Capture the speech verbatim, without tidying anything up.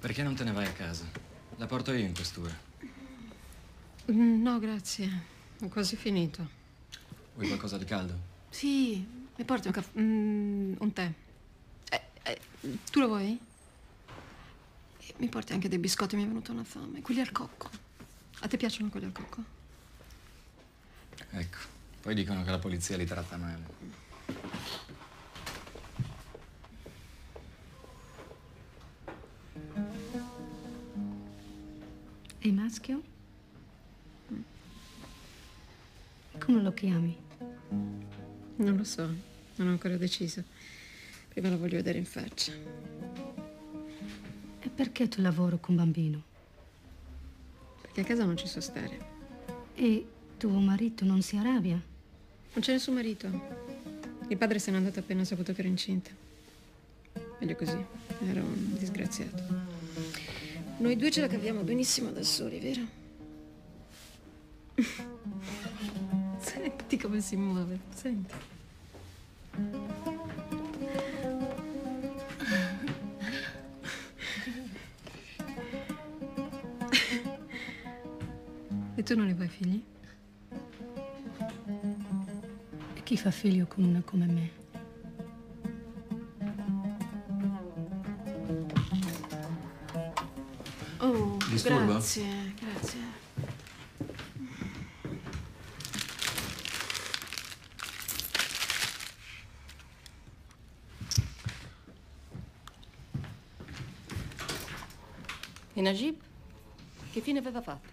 Perché non te ne vai a casa? La porto io in questura. No, grazie. Ho quasi finito. Vuoi qualcosa di caldo? Sì, mi porti un caffè. Mm, un tè. Eh, eh, tu lo vuoi? E mi porti anche dei biscotti, mi è venuta una fame. Quelli al cocco. A te piacciono quelli al cocco? Ecco, poi dicono che la polizia li tratta male. E il maschio? Come lo chiami? Non lo so, non ho ancora deciso. Prima lo voglio vedere in faccia. E perché tu lavoro con bambino? Perché a casa non ci so stare. E tuo marito non si arrabbia? Non c'è nessun marito. Il padre se n'è andato appena ha saputo che ero incinta. Meglio così, ero un disgraziato. Noi due ce la caviamo benissimo da soli, vero? Senti come si muove, senti. E tu non ne vuoi figli? E chi fa figlio con una come me? Oh, Disturbo? grazie, grazie. E Najib? Che fine aveva fatto?